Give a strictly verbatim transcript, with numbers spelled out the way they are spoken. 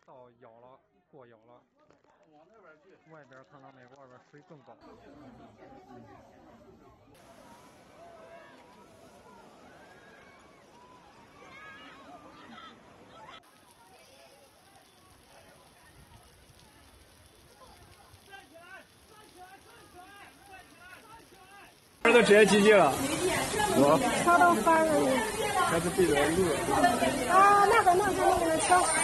到腰了，过腰了。 往那边去。 外边看到美国外边水更高。 这都直接几级了？ 我。车都翻了。 还是闭着路。 啊，那个那个那个车。